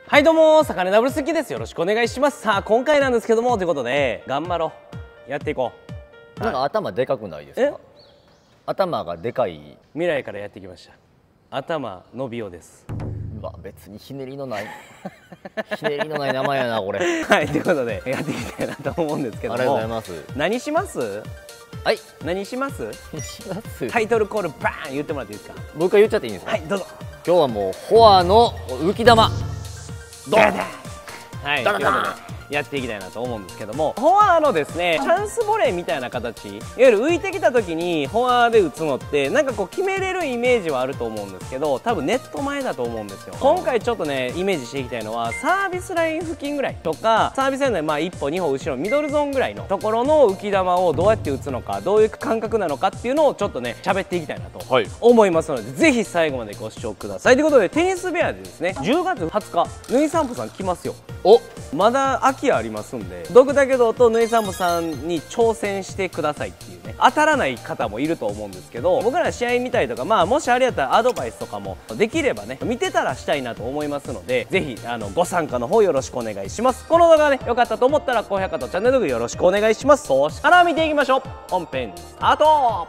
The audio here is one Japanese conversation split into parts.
はいどうも、魚ダブル好きです。よろしくお願いします。さあ今回なんですけども、ということで頑張ろう、やっていこう。 なんか頭でかくないですか？頭がでかい。 未来からやってきました。頭伸びようです。 うわ、別にひねりのないひねりのない名前やなこれ。 はい、ということでやっていきたいなと思うんですけども、 ありがとうございます。 何します？ はい、 何します？ します。 タイトルコールバーン言ってもらっていいですか？ もう一回言っちゃっていいんですか？ はい、どうぞ。 今日はもうフォアの浮き玉ドン。 はい、ということでやっていきたいなと思うんですけども、フォアのですねチャンスボレーみたいな形、いわゆる浮いてきた時にフォアで打つのってなんかこう決めれるイメージはあると思うんですけど、多分ネット前だと思うんですよ。今回ちょっとねイメージしていきたいのは、サービスライン付近ぐらいとか、サービスラインの1歩2歩後ろミドルゾーンぐらいのところの浮き玉をどうやって打つのか、どういう感覚なのかっていうのをちょっとね喋っていきたいなと思いますので、ぜひ最後までご視聴ください。ということでテニスベアでですね、10月20日ぬい散歩さん来ますよ。 お、 まだ秋ありますんで、ドクタケ道とぬい散歩さんに挑戦してくださいっていうね、当たらない方もいると思うんですけど、僕ら試合見たりとか、もしあれやったらアドバイスとかもできればね、見てたらしたいなと思いますので、ぜひご参加の方よろしくお願いします。この動画がね良かったと思ったら高評価とチャンネル登録よろしくお願いします。そしたら見ていきましょう。本編スタート。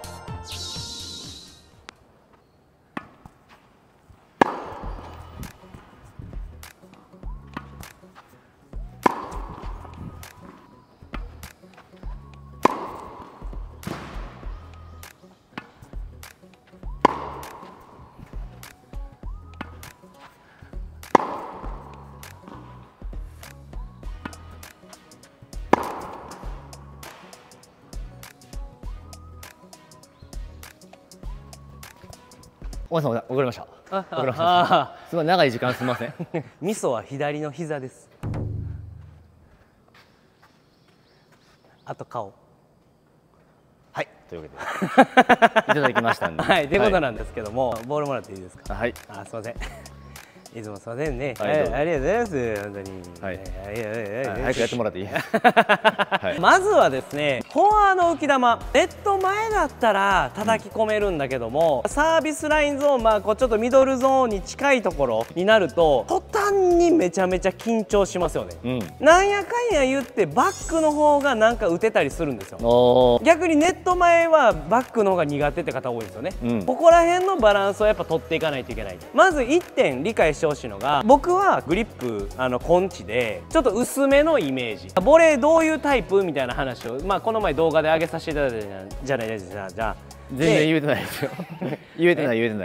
お前さんわかりました。わかりました。すごい長い時間すみません。 味噌は左の膝です。あと顔。 はい、というわけでいただきましたんで。 はい、ということなんですけども、ボールもらっていいですか？ はい。 あ、すいません。いつもすいませんね。 はい、 ありがとうございます。本当に。 はい。 早早くやってもらっていい？ まずはですね、フォアの浮き玉、ネット前だったら叩き込めるんだけども、サービスラインゾーン、こうちょっとミドルゾーンに近いところになると、途端にめちゃめちゃ緊張しますよね。なんやかんや言ってバックの方がなんか打てたりするんですよ。逆にネット前はバックの方が苦手って方多いんですよね。ここら辺のバランスをやっぱ取っていかないといけない。まず1点理解してほしいのが、僕はグリップ根治でちょっと薄めのイメージ、ボレーどういうタイプみたいな話をこの前動画で上げさせていただいたじゃないですか。じゃあ全然言えてないですよ。言えてない言えてない。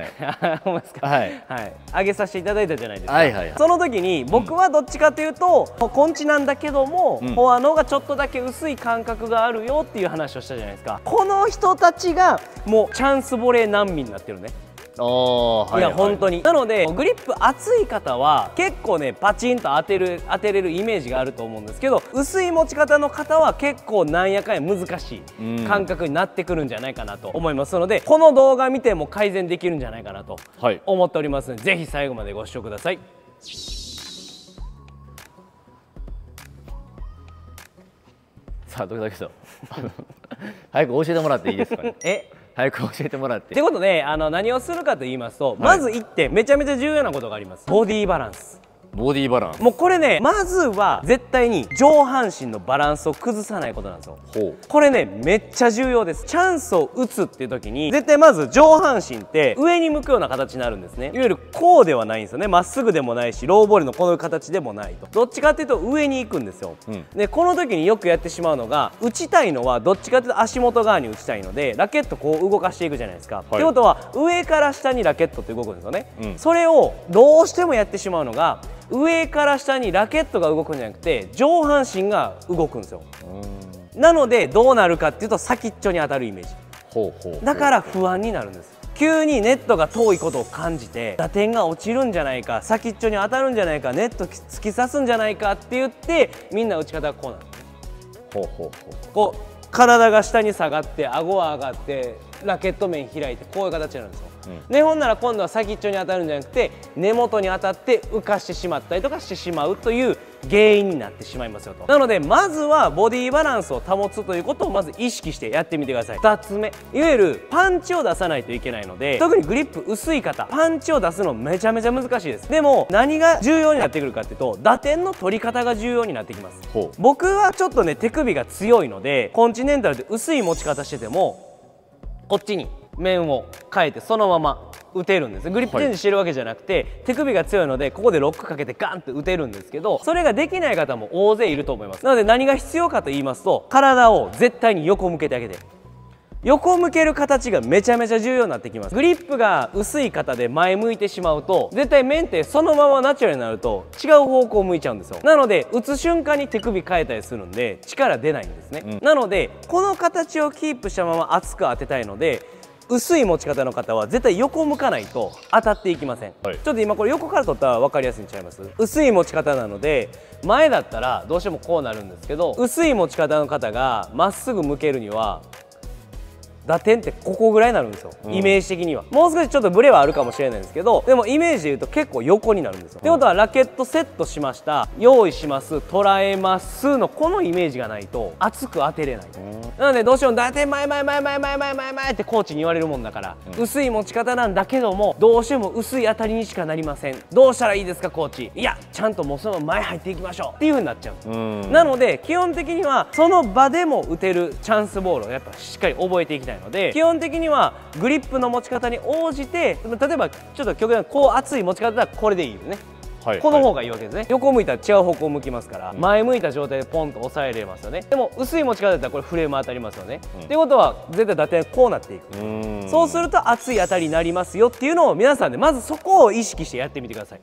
ほんまですか？ はいはい、上げさせていただいたじゃないですか。 はいはい。 その時に僕はどっちかというと根治なんだけども、フォアの方がちょっとだけ薄い感覚があるよっていう話をしたじゃないですか。この人たちがもうチャンスボレー難民になってるね。いや本当に。なのでグリップ厚い方は結構ねパチンと当てれるイメージがあると思うんですけど、薄い持ち方の方は結構なんやかんや難しい感覚になってくるんじゃないかなと思いますので、この動画見ても改善できるんじゃないかなと思っておりますので、ぜひ最後までご視聴ください。 さあ、どうだけど早く教えてもらっていいですかね。早く教えてもらって。 ということで何をするかと言いますと、まず1点めちゃめちゃ重要なことがあります。ボディバランス。 ボディバランス。 もうこれね、まずは絶対に上半身のバランスを崩さないことなんですよ。これねめっちゃ重要です。チャンスを打つっていう時に絶対まず上半身って上に向くような形になるんですね。いわゆるこうではないんですよね。まっすぐでもないしローボールのこの形でもないと、どっちかっていうと上に行くんですよ。でこの時によくやってしまうのが、打ちたいのはどっちかっていうと足元側に打ちたいので、ラケットこう動かしていくじゃないですか。ってことは上から下にラケットって動くんですよね。それをどうしてもやってしまうのが、上から下にラケットが動くんじゃなくて上半身が動くんですよ。なのでどうなるかっていうと先っちょに当たるイメージだから不安になるんです。急にネットが遠いことを感じて打点が落ちるんじゃないか、先っちょに当たるんじゃないか、ネット突き刺すんじゃないかって言ってみんな打ち方がこうなる。こう体が下に下がって顎は上がってラケット面開いてこういう形になるんですよ。 でほんなら今度は先っちょに当たるんじゃなくて根元に当たって浮かしてしまったりとかしてしまうという原因になってしまいますよと。なのでまずはボディバランスを保つということをまず意識してやってみてください。2つ目、いわゆるパンチを出さないといけないので、特にグリップ薄い方パンチを出すのめちゃめちゃ難しいです。でも何が重要になってくるかっていうと打点の取り方が重要になってきます。僕はちょっとね手首が強いのでコンチネンタルで薄い持ち方しててもこっちに面を変えてそのまま打てるんです。グリップチェンジしてるわけじゃなくて、手首が強いのでここでロックかけてガンって打てるんですけど、それができない方も大勢いると思います。なので何が必要かと言いますと、体を絶対に横向けてあげて、横向ける形がめちゃめちゃ重要になってきます。グリップが薄い方で前向いてしまうと絶対面ってそのままナチュラルになると違う方向を向いちゃうんですよ。なので打つ瞬間に手首変えたりするんで力出ないんですね、なのでこの形をキープしたまま熱く当てたいので、薄い持ち方の方は絶対横向かないと当たっていきません、ちょっと今これ横から取ったら分かりやすいんちゃいます？薄い持ち方なので前だったらどうしてもこうなるんですけど、薄い持ち方の方がまっすぐ向けるには打点ってここぐらいになるんですよ、イメージ的には。もう少しちょっとブレはあるかもしれないんですけど、でもイメージで言うと結構横になるんですよ。ってことはラケットセットしました、用意します、捉えますのこのイメージがないと熱く当てれない。なのでどうしても打点前ってコーチに言われるもんだから、薄い持ち方なんだけどもどうしても薄い当たりにしかなりません。どうしたらいいですかコーチ？いやちゃんともうそのまま前入っていきましょうっていう風になっちゃうんです。なので基本的にはその場でも打てるチャンスボールをやっぱしっかり覚えていきたいので、基本的にはグリップの持ち方に応じて、例えばちょっと極端にこう熱い持ち方だったらこれでいいよね、この方がいいわけですね。横向いたら違う方向向きますから、前向いた状態でポンと押さえれますよね。でも薄い持ち方だったらこれフレーム当たりますよね、っていうことは絶対打点こうなっていく。そうすると熱い当たりになりますよっていうのを皆さんでまずそこを意識してやってみてください。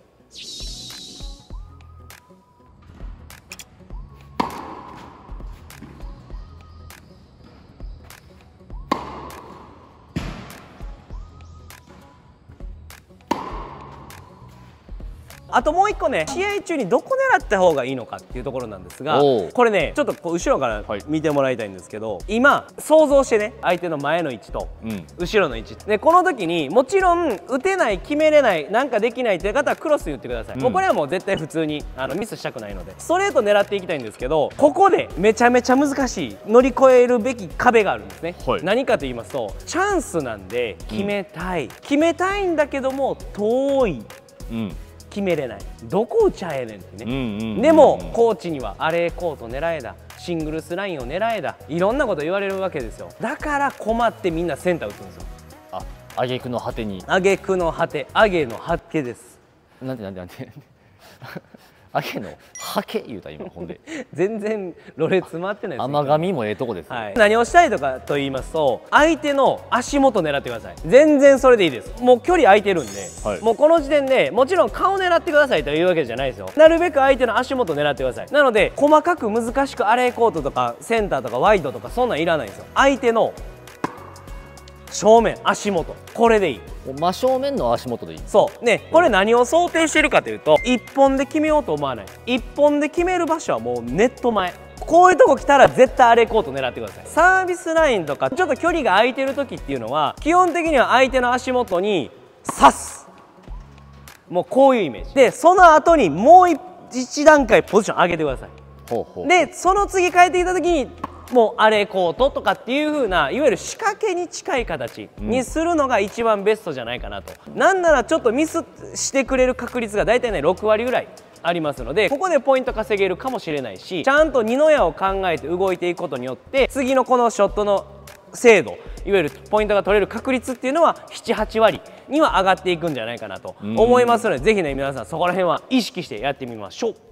あともう一個ね、試合中にどこ狙った方がいいのかっていうところなんですが、これねちょっとこう後ろから見てもらいたいんですけど、今想像してね、相手の前の位置と後ろの位置で、この時にもちろん打てない、決めれない、なんかできないっていう方はクロス言ってください。もうこれはもう絶対普通にミスしたくないのでストレート狙っていきたいんですけど、ここでめちゃめちゃ難しい乗り越えるべき壁があるんですね、何かと言いますとチャンスなんで決めたい、決めたいんだけども遠い、決めれない、どこ打ちゃえねんってね。でもコーチにはアレーコート狙えだ、シングルスラインを狙えだ、いろんなこと言われるわけですよ。だから困ってみんなセンター打つんですよ。 挙句の果てに、 挙句の果て、挙げの果てです。 なんて挙げのはけ言うた今ほんで全然ろれ詰まってないです。 甘噛みもええとこです、 何をしたいとかと言いますと、相手の足元狙ってください。全然それでいいです。もう距離空いてるんで、もうこの時点でもちろん顔狙ってくださいというわけじゃないですよ。なるべく相手の足元狙ってください。なので細かく難しくアレーコートとかセンターとかワイドとかそんなんいらないんですよ。相手の正面、足元、これでいい。 真正面の足元でいい。 そうね、これ何を想定してるかというと、1本で決めようと思わない。1本で決める場所はもうネット前、こういうとこ来たら絶対アレーコート狙ってください。サービスラインとかちょっと距離が空いてる時っていうのは基本的には相手の足元に刺す、もうこういうイメージで、その後にもう一段階ポジション上げてください。でその次変えてきた時にもうアレーコートとかっていう風ないわゆる仕掛けに近い形にするのが一番ベストじゃないかなと。なんならちょっとミスしてくれる確率が大体ね6割ぐらいありますので、ここでポイント稼げるかもしれないし、ちゃんと二の矢を考えて動いていくことによって次のこのショットの精度、いわゆるポイントが取れる確率っていうのは7、8割には上がっていくんじゃないかなと思いますので、ぜひね皆さんそこら辺は意識してやってみましょう。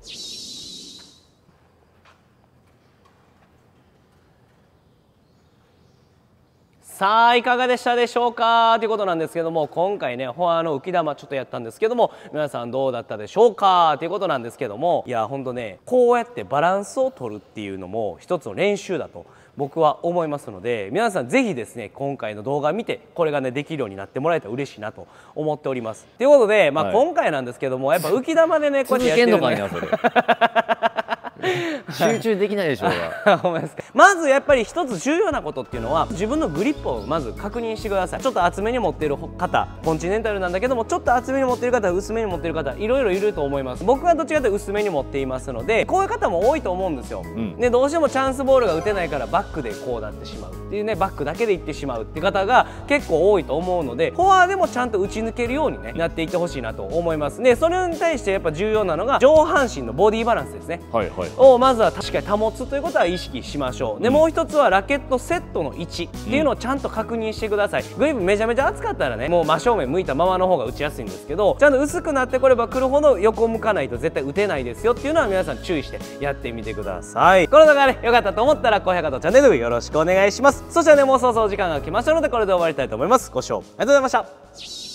さあいかがでしたでしょうかということなんですけども、今回ねフォアの浮き球ちょっとやったんですけども、皆さんどうだったでしょうかということなんですけども、いやほんとねこうやってバランスを取るっていうのも一つの練習だと僕は思いますので、皆さんぜひですね今回の動画見てこれがねできるようになってもらえたら嬉しいなと思っております。ということで、今回なんですけどもやっぱ浮き玉でねこうやってやってるのね集中できないでしょうが。 ほんまですか。 まずやっぱり一つ重要なことっていうのは、自分のグリップをまず確認してください。ちょっと厚めに持っている方、コンチネンタルなんだけどもちょっと厚めに持っている方、薄めに持っている方、いろいろいると思います。僕はどっちかというと薄めに持っていますので、こういう方も多いと思うんですよ。でどうしてもチャンスボールが打てないからバックでこうなってしまうっていうね、バックだけでいってしまうって方が結構多いと思うので、フォアでもちゃんと打ち抜けるようにねなっていってほしいなと思います。でそれに対してやっぱ重要なのが上半身のボディバランスですね、をまずは確かに保つということは意識しましょう。でもう一つはラケットセットの位置っていうのをちゃんと確認してください。グリップめちゃめちゃ厚かったらね、もう真正面向いたままの方が打ちやすいんですけど、ちゃんと薄くなってこればくるほど横向かないと絶対打てないですよっていうのは皆さん注意してやってみてください。この動画がね良かったと思ったら高評価とチャンネル登録よろしくお願いします。そしてね、もうそろそろ時間が来ましたのでこれで終わりたいと思います。ご視聴ありがとうございました。